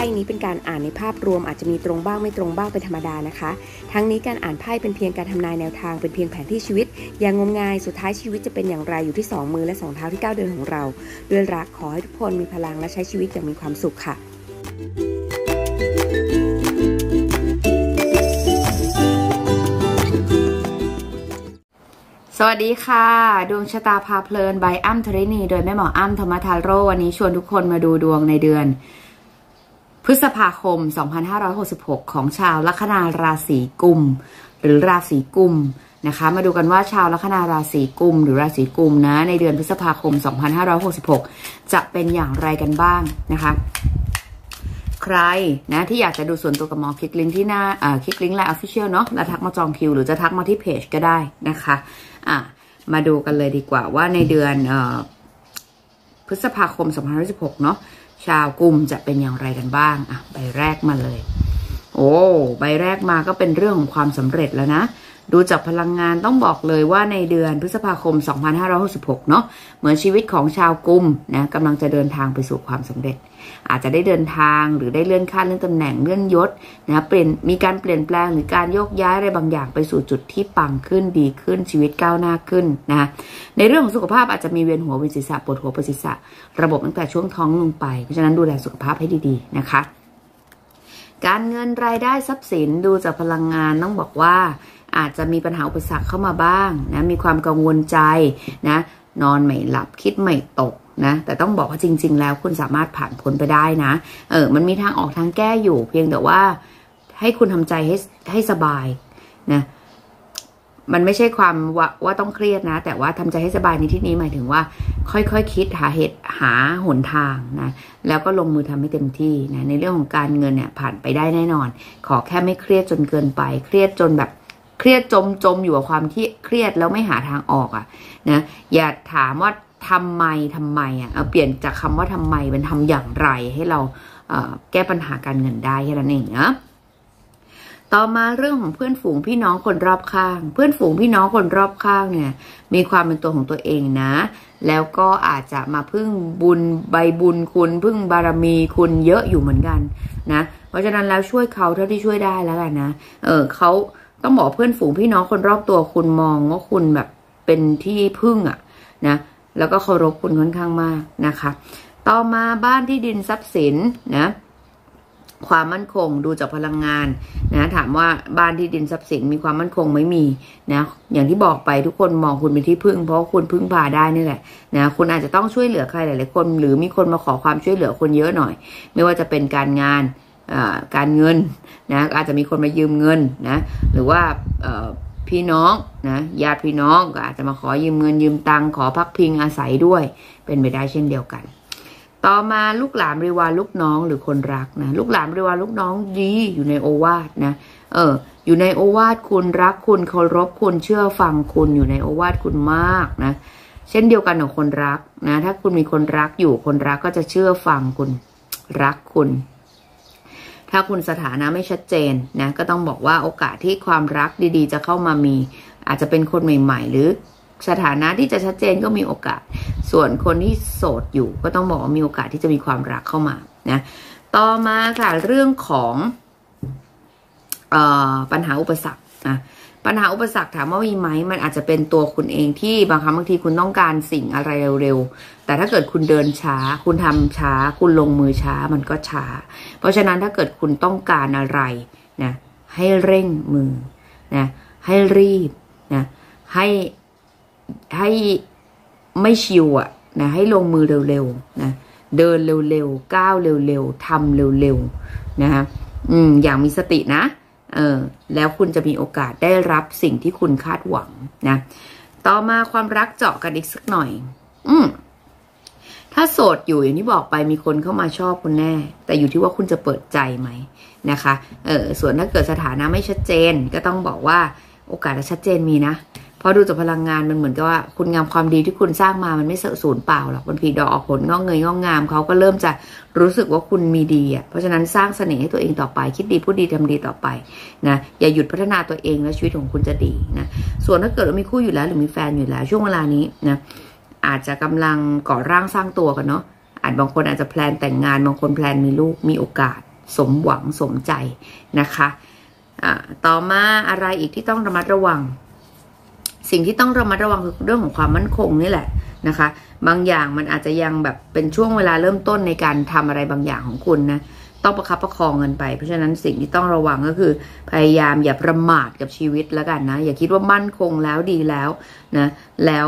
พ่นี้เป็นการอ่านในภาพรวมอาจจะมีตรงบ้างไม่ตรงบ้างเป็นธรรมดานะคะทั้งนี้การอ่านไพ่เป็นเพียงการทำนายแนวทางเป็นเพียงแผนที่ชีวิตอย่างงมงายสุดท้ายชีวิตจะเป็นอย่างไรอยู่ที่2มือและ2เท้าที่9เดือนของเราด้วยรักขอให้ทุกคนมีพลังและใช้ชีวิตอย่างมีความสุขค่ะสวัสดีค่ะดวงชะตาพาเพลินบายอ้ำธรินีโดยแม่หมออ้ำธรรมทาโร่วันนี้ชวนทุกคนมาดูดวงในเดือนพฤษภาคม2566ของชาวลัคนาราศีกุมหรือราศีกุมนะคะมาดูกันว่าชาวลัคนาราศีกุมหรือราศีกุมนะในเดือนพฤษภาคม2566จะเป็นอย่างไรกันบ้างนะคะใครนะที่อยากจะดูส่วนตัวกับหมอคลิกลิงก์ที่หน้าคลิกลิงก์ไลน์ Official เนาะแล้วทักมาจองคิวหรือจะทักมาที่เพจก็ได้นะคะมาดูกันเลยดีกว่าว่าในเดือนพฤษภาคม2566เนาะชาวกุมจะเป็นอย่างไรกันบ้างใบแรกมาเลยโอ้ใบแรกมาก็เป็นเรื่องของความสำเร็จแล้วนะดูจากพลังงานต้องบอกเลยว่าในเดือนพฤษภาคม2566เนาะเหมือนชีวิตของชาวกุมนะกำลังจะเดินทางไปสู่ความสำเร็จอาจจะได้เดินทางหรือได้เลื่อนขั้นเลื่อนตำแหน่งเลื่อนยศนะมีการเปลี่ยนแปลงหรือการโยกย้ายอะไรบางอย่างไปสู่จุดที่ปังขึ้นดีขึ้นชีวิตก้าวหน้าขึ้นนะในเรื่องของสุขภาพอาจจะมีเวียนหัวเวียนศีรษะปวดหัวปวดศีรษะระบบตั้งแต่ช่วงท้องลงไปเพราะฉะนั้นดูแลสุขภาพให้ดีๆนะคะการเงินรายได้ทรัพย์สินดูจากพลังงานต้องบอกว่าอาจจะมีปัญหาอุปสรรคเข้ามาบ้างนะมีความกังวลใจนะนอนไม่หลับคิดไม่ตกนะแต่ต้องบอกว่าจริงๆแล้วคุณสามารถผ่านพ้นไปได้นะมันมีทางออกทางแก้อยู่เพียงแต่ว่าให้คุณทำใจให้สบายนะมันไม่ใช่ความว่าต้องเครียดนะแต่ว่าทำใจให้สบายในที่นี้หมายถึงว่าค่อยๆคิดหาหนทางนะแล้วก็ลงมือทำให้เต็มที่นะในเรื่องของการเงินเนี่ยผ่านไปได้แน่นอนขอแค่ไม่เครียดจนเกินไปเครียดจนแบบเครียดจมอยู่กับความที่เครียดแล้วไม่หาทางออกนะอย่าถามว่าทำไมเปลี่ยนจากคำว่าทำไมเป็นทำอย่างไรให้เราแก้ปัญหาการเงินได้แค่นั้นเองนะต่อมาเรื่องของเพื่อนฝูงพี่น้องคนรอบข้างเพื่อนฝูงพี่น้องคนรอบข้างเนี่ยมีความเป็นตัวของตัวเองนะแล้วก็อาจจะมาพึ่งบุญใบบุญคุณพึ่งบารมีคุณเยอะอยู่เหมือนกันนะเพราะฉะนั้นแล้วช่วยเขาเท่าที่ช่วยได้แล้วกันนะเขาต้องบอกเพื่อนฝูงพี่น้องคนรอบตัวคุณมองว่าคุณแบบเป็นที่พึ่งนะแล้วก็เคารพคุณค่อนข้างมากนะคะต่อมาบ้านที่ดินทรัพย์สินนะความมั่นคงดูจากพลังงานนะถามว่าบ้านที่ดินทรัพย์สินมีความมั่นคงไม่มีนะอย่างที่บอกไปทุกคนมองคุณเป็นที่พึ่งเพราะคุณพึ่งพาได้นี่แหละนะคุณอาจจะต้องช่วยเหลือใครหลายๆคนหรือมีคนมาขอความช่วยเหลือคนเยอะหน่อยไม่ว่าจะเป็นการงานการเงินนะอาจจะมีคนมายืมเงินนะหรือว่าพี่น้องนะญาติพี่น้องก็อาจจะมาขอยืมเงินยืมตังค์ขอพักพิงอาศัยด้วยเป็นไปได้เช่นเดียวกันต่อมาลูกหลานบริวารลูกน้องหรือคนรักนะลูกหลานบริวารลูกน้องดีอยู่ในโอวาทนะอยู่ในโอวาทคุณรักคุณเคารพคุณเชื่อฟังคุณอยู่ในโอวาทคุณมากนะเช่นเดียวกันกับคนรักนะถ้าคุณมีคนรักอยู่คนรักก็จะเชื่อฟังคุณรักคุณถ้าคุณสถานะไม่ชัดเจนนะก็ต้องบอกว่าโอกาสที่ความรักดีๆจะเข้ามามีอาจจะเป็นคนใหม่ๆหรือสถานะที่จะชัดเจนก็มีโอกาสส่วนคนที่โสดอยู่ก็ต้องบอกว่ามีโอกาสที่จะมีความรักเข้ามานะต่อมาค่ะเรื่องของปัญหาอุปสรรคนะปัญหาอุปสรรคถามว่ามีไหมมันอาจจะเป็นตัวคุณเองที่บางครั้งบางทีคุณต้องการสิ่งอะไรเร็วๆแต่ถ้าเกิดคุณเดินช้าคุณทำช้าคุณลงมือช้ามันก็ช้าเพราะฉะนั้นถ้าเกิดคุณต้องการอะไรนะให้เร่งมือนะให้รีบนะให้ไม่ชิวนะให้ลงมือเร็วๆนะเดินเร็วๆก้าวเร็วๆทำเร็วๆนะคะอย่างมีสตินะแล้วคุณจะมีโอกาสได้รับสิ่งที่คุณคาดหวังนะต่อมาความรักเจาะกันอีกสักหน่อยถ้าโสดอยู่อย่างที่บอกไปมีคนเข้ามาชอบคุณแน่แต่อยู่ที่ว่าคุณจะเปิดใจไหมนะคะส่วนถ้าเกิดสถานะไม่ชัดเจนก็ต้องบอกว่าโอกาสจะชัดเจนมีนะพอดูจากพลังงานมันเหมือนกับว่าคุณงามความดีที่คุณสร้างมามันไม่สูญเปล่าหรอกบางทีดอกออกผลงอกเงยงอกงามเขาก็เริ่มจะรู้สึกว่าคุณมีดีเพราะฉะนั้นสร้างเสน่ห์ให้ตัวเองต่อไปคิดดีพูดดีทำดีต่อไปนะอย่าหยุดพัฒนาตัวเองและชีวิตของคุณจะดีนะส่วนถ้าเกิดมีคู่อยู่แล้วหรือมีแฟนอยู่แล้วช่วงเวลานี้นะอาจจะกำลังก่อร่างสร้างตัวกันเนาะบางคนอาจจะแพลนแต่งงานบางคนแพลนมีลูกมีโอกาสสมหวังสมใจนะคะต่อมาอะไรอีกที่ต้องระมัดระวังสิ่งที่ต้องระมัดระวังคือเรื่องของความมั่นคงนี่แหละนะคะบางอย่างมันอาจจะยังแบบเป็นช่วงเวลาเริ่มต้นในการทำอะไรบางอย่างของคุณนะต้องประคับประคองกันไปเพราะฉะนั้นสิ่งที่ต้องระวังก็คือพยายามอย่าประมาทกับชีวิตแล้วกันนะอย่าคิดว่ามั่นคงแล้วดีแล้วนะแล้ว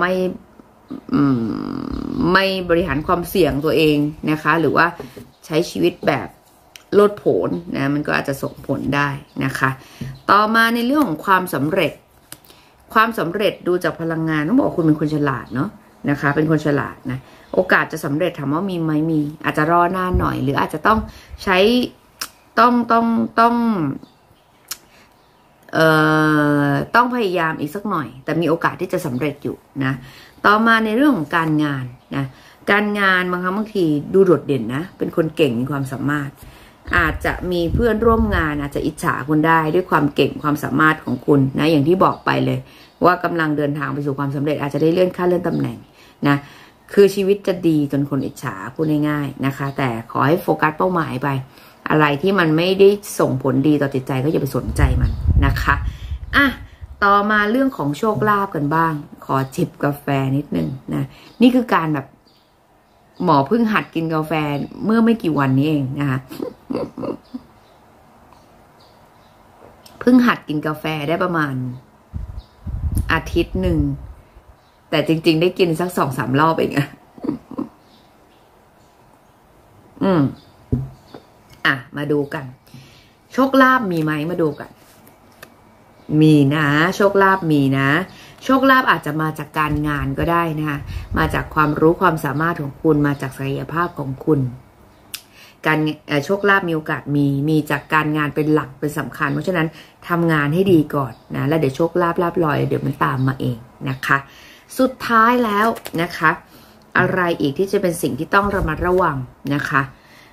ไม่บริหารความเสี่ยงตัวเองนะคะหรือว่าใช้ชีวิตแบบโลดโผนนะมันก็อาจจะส่งผลได้นะคะต่อมาในเรื่องของความสำเร็จดูจากพลังงานต้องบอกคุณเป็นคนฉลาดเนาะนะคะเป็นคนฉลาดนะโอกาสจะสำเร็จถามว่ามีไหมมีอาจจะรอนานหน่อยหรืออาจจะต้องใช้ต้องพยายามอีกสักหน่อยแต่มีโอกาสที่จะสำเร็จอยู่นะต่อมาในเรื่องของการงานนะการงานบางครั้งบางทีดูโดดเด่นนะเป็นคนเก่งมีความสามารถอาจจะมีเพื่อนร่วมงานอาจจะอิจฉาคุณได้ด้วยความเก่งความสามารถของคุณนะอย่างที่บอกไปเลยว่ากำลังเดินทางไปสู่ความสำเร็จอาจจะได้เลื่อนขั้นเลื่อนตำแหน่งนะคือชีวิตจะดีจนคนอิจฉาพูดง่ายๆนะคะแต่ขอให้โฟกัสเป้าหมายไปอะไรที่มันไม่ได้ส่งผลดีต่อจิตใจก็อย่าไปสนใจมันนะคะต่อมาเรื่องของโชคลาภกันบ้างขอจิบกาแฟนิดนึงนะนี่คือการแบบหมอเพิ่งหัดกินกาแฟเมื่อไม่กี่วันนี้เองนะคะเพิ่งหัดกินกาแฟได้ประมาณอาทิตย์หนึ่งแต่จริงๆได้กินสัก 2-3 รอบเองมาดูกันโชคลาภมีไหมมาดูกันมีนะโชคลาภมีนะโชคลาภอาจจะมาจากการงานก็ได้นะคะมาจากความรู้ความสามารถของคุณมาจากศักยภาพของคุณการโชคลาภมีโอกาสมีจากการงานเป็นหลักเป็นสำคัญเพราะฉะนั้นทำงานให้ดีก่อนนะแล้วเดี๋ยวโชคลาภลาภลอยเดี๋ยวมันตามมาเองนะคะสุดท้ายแล้วนะคะอะไรอีกที่จะเป็นสิ่งที่ต้องระมัดระวังนะคะ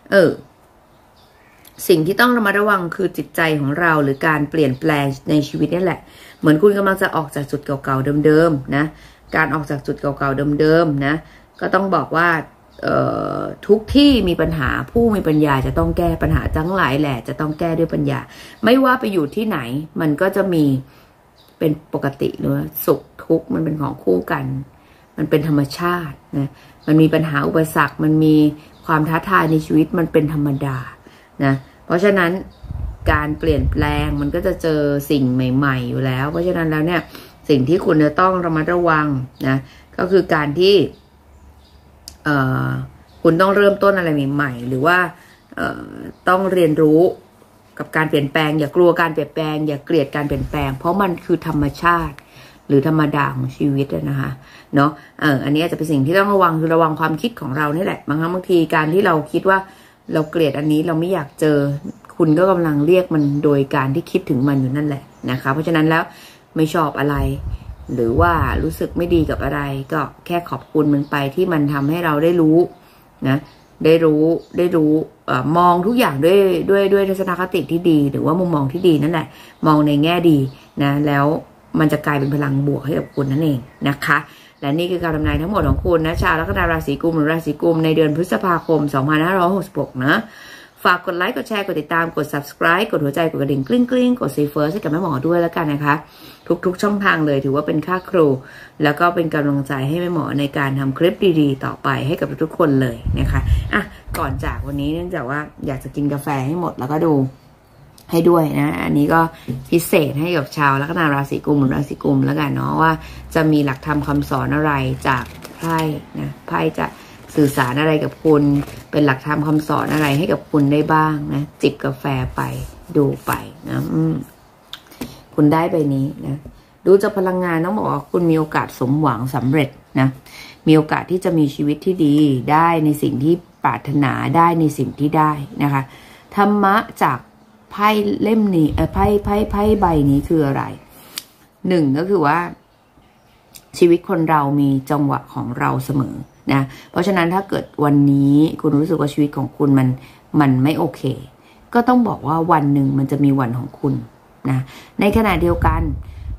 สิ่งที่ต้องระมัดระวังคือจิตใจของเราหรือการเปลี่ยนแปลงในชีวิตนี่แหละเหมือนคุณกำลังจะออกจากจุดเก่าๆเดิมๆนะการออกจากจุดเก่าๆเดิมๆนะก็ต้องบอกว่าทุกที่มีปัญหาผู้มีปัญญาจะต้องแก้ปัญหาทั้งหลายแหละจะต้องแก้ด้วยปัญญาไม่ว่าไปอยู่ที่ไหนมันก็จะมีเป็นปกติเนอะสุขทุกข์มันเป็นของคู่กันมันเป็นธรรมชาตินะมันมีปัญหาอุปสรรคมันมีความท้าทายในชีวิตมันเป็นธรรมดานะเพราะฉะนั้นการเปลี่ยนแปลงมันก็จะเจอสิ่งใหม่ๆอยู่แล้วเพราะฉะนั้นแล้วเนี่ยสิ่งที่คุณจะต้องระมัดระวังนะก็คือการที่คุณต้องเริ่มต้นอะไรใหม่ๆหรือว่าต้องเรียนรู้กับการเปลี่ยนแปลงอย่ากลัวการเปลี่ยนแปลงอย่าเกลียดการเปลี่ยนแปลงเพราะมันคือธรรมชาติหรือธรรมดาของชีวิตนะคะเนาะอันนี้อาจจะเป็นสิ่งที่ต้องระวังคือระวังความคิดของเรานี่แหละบางครั้งบางทีการที่เราคิดว่าเราเกลียดอันนี้เราไม่อยากเจอคุณก็กำลังเรียกมันโดยการที่คิดถึงมันอยู่นั่นแหละนะคะเพราะฉะนั้นแล้วไม่ชอบอะไรหรือว่ารู้สึกไม่ดีกับอะไรก็แค่ขอบคุณมันไปที่มันทำให้เราได้รู้นะได้รู้มองทุกอย่างด้วยทัศนคติที่ดีหรือว่ามุมมองที่ดีนั่นแหละมองในแง่ดีนะแล้วมันจะกลายเป็นพลังบวกให้กับคุณนั่นเองนะคะและนี่คือการทำนายทั้งหมดของคุณนะชาวลัคนาราศีกุมหรือราศีกุมในเดือนพฤษภาคม 2566 นะฝากกดไลค์กดแชร์กดติดตามกด subscribe กดหัวใจกดกระดิ่งกลิ้งกดซีเฟิร์สให้กับแม่หมอด้วยแล้วกันนะคะทุกช่องทางเลยถือว่าเป็นค่าครูแล้วก็เป็นกำลังใจให้แม่หมอในการทำคลิปดีๆต่อไปให้กับทุกคนเลยนะคะก่อนจากวันนี้เนื่องจากว่าอยากจะกินกาแฟให้หมดแล้วก็ดูให้ด้วยนะอันนี้ก็พิเศษให้กับชาวลัคนาราศีกุมหรือราศีกุมแล้วกันเนาะว่าจะมีหลักธรรมคำสอนอะไรจากไพ่นะไพ่จะสื่อสารอะไรกับคุณเป็นหลักธรรมคำสอนอะไรให้กับคุณได้บ้างนะจิบกาแฟไปดูไปนะคุณได้ใบนี้นะดูจากพลังงานต้องบอกว่าคุณมีโอกาสสมหวังสำเร็จนะมีโอกาสที่จะมีชีวิตที่ดีได้ในสิ่งที่ปรารถนาได้ในสิ่งที่ได้นะคะธรรมะจากไพ่เล่มนี้ไพ่ใบนี้คืออะไรหนึ่งก็คือว่าชีวิตคนเรามีจังหวะของเราเสมอนะเพราะฉะนั้นถ้าเกิดวันนี้คุณรู้สึกว่าชีวิตของคุณมันไม่โอเคก็ต้องบอกว่าวันหนึ่งมันจะมีวันของคุณนะในขณะเดียวกัน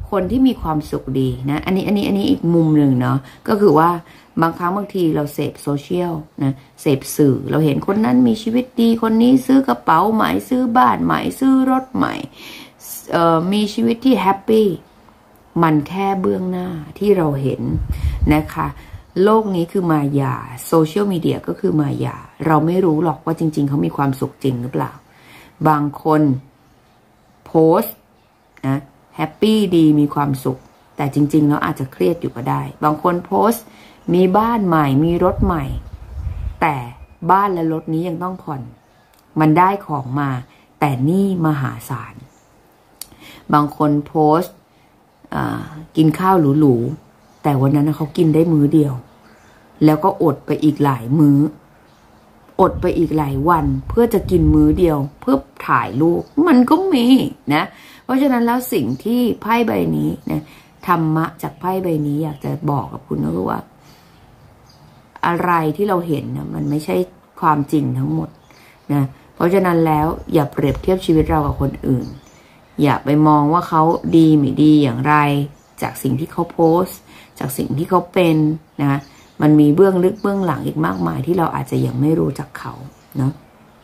คนที่มีความสุขดีนะอันนี้อีกมุมหนึ่งเนาะก็คือว่าบางครั้งบางทีเราเสพโซเชียลนะเสพสื่อเราเห็นคนนั้นมีชีวิตดีคนนี้ซื้อกระเป๋าใหม่ซื้อบ้านใหม่ซื้อรถใหม่มีชีวิตที่แฮปปี้มันแค่เบื้องหน้าที่เราเห็นนะคะโลกนี้คือมายาโซเชียลมีเดียก็คือมายาเราไม่รู้หรอกว่าจริงๆเขามีความสุขจริงหรือเปล่าบางคนโพสต์นะแฮปปี้ดีมีความสุขแต่จริงๆแล้วอาจจะเครียดอยู่ก็ได้บางคนโพสต์มีบ้านใหม่มีรถใหม่แต่บ้านและรถนี้ยังต้องผ่อนมันได้ของมาแต่หนี้มหาศาลบางคนโพสต์กินข้าวหรูๆแต่วันนั้นเขากินได้มื้อเดียวแล้วก็อดไปอีกหลายมื้ออดไปอีกหลายวันเพื่อจะกินมื้อเดียวเพื่อถ่ายรูปมันก็มีนะเพราะฉะนั้นแล้วสิ่งที่ไพ่ใบนี้นะธรรมะจากไพ่ใบนี้อยากจะบอกกับคุณก็คือว่าอะไรที่เราเห็นนะมันไม่ใช่ความจริงทั้งหมดนะเพราะฉะนั้นแล้วอย่าเปรียบเทียบชีวิตเรากับคนอื่นอย่าไปมองว่าเขาดีไม่ดีอย่างไรจากสิ่งที่เขาโพสต์จากสิ่งที่เขาเป็นนะมันมีเบื้องลึกเบื้องหลังอีกมากมายที่เราอาจจะยังไม่รู้จักเขาเนาะ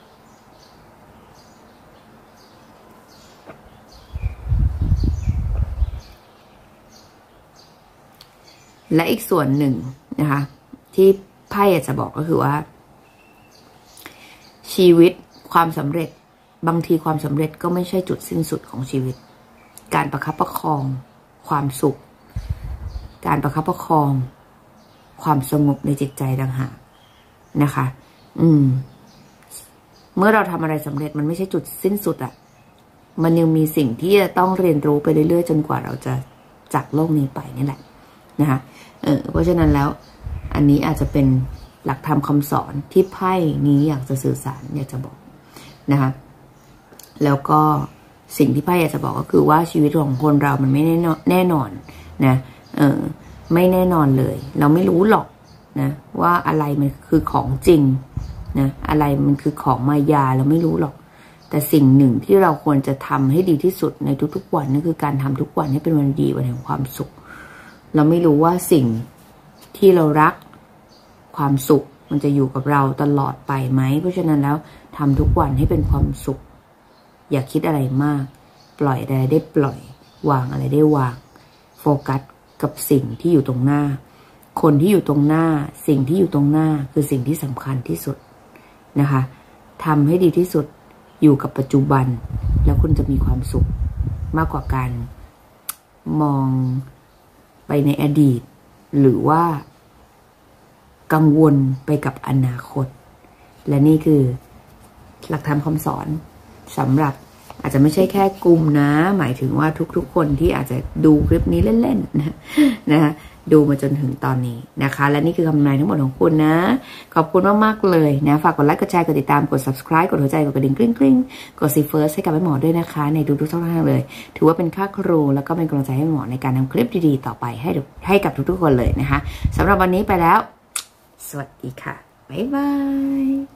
และอีกส่วนหนึ่งนะคะที่ไพ่อยากจะบอกก็คือว่าชีวิตความสำเร็จบางทีความสำเร็จก็ไม่ใช่จุดสิ้นสุดของชีวิตการประคับประคองความสุขการประคับประคองความสงบในจิตใจต่างหากนะคะเมื่อเราทำอะไรสำเร็จมันไม่ใช่จุดสิ้นสุดอ่ะมันยังมีสิ่งที่จะต้องเรียนรู้ไปเรื่อยๆจนกว่าเราจะจากโลกนี้ไปนี่แหละนะคะเพราะฉะนั้นแล้วอันนี้อาจจะเป็นหลักธรรมคำสอนที่ไพ่นี้อยากจะสื่อสารอยากจะบอกนะคะแล้วก็สิ่งที่ไพ่อยากจะบอกก็คือว่าชีวิตของคนเรามันไม่แน่นอนนะไม่แน่นอนเลยเราไม่รู้หรอกนะว่าอะไรมันคือของจริงนะอะไรมันคือของมายาเราไม่รู้หรอกแต่สิ่งหนึ่งที่เราควรจะทำให้ดีที่สุดในทุกๆวันนั่นคือการทำทุกวันให้เป็นวันดีวันแห่งความสุขเราไม่รู้ว่าสิ่งที่เรารักความสุขมันจะอยู่กับเราตลอดไปไหมเพราะฉะนั้นแล้วทำทุกวันให้เป็นความสุขอย่าคิดอะไรมากปล่อยอะไรได้ปล่อยวางอะไรได้วางโฟกัสกับสิ่งที่อยู่ตรงหน้าคนที่อยู่ตรงหน้าสิ่งที่อยู่ตรงหน้าคือสิ่งที่สำคัญที่สุดนะคะทำให้ดีที่สุดอยู่กับปัจจุบันแล้วคุณจะมีความสุขมากกว่าการมองไปในอดีตหรือว่ากังวลไปกับอนาคตและนี่คือหลักธรรมคำสอนสำหรับอาจจะไม่ใช่แค่กลุ่มนะหมายถึงว่าทุกๆคนที่อาจจะดูคลิปนี้เล่นๆนะคะดูมาจนถึงตอนนี้นะคะและนี่คือคำนายทั้งหมดของคุณนะขอบคุณมากๆเลยนะฝากกดไลค์กดแชร์กดติดตามกด subscribe กดหัวใจกดกระดิ่งกริ๊งๆกดซีเฟิร์สให้กับแม่หมอด้วยนะคะในทุกๆช่องทางเลยถือว่าเป็นค่าครูแล้วก็เป็นกำลังใจให้หมอในการทำคลิปดีๆต่อไปให้กับทุกๆคนเลยนะคะสำหรับวันนี้ไปแล้วสวัสดีค่ะบ๊ายบาย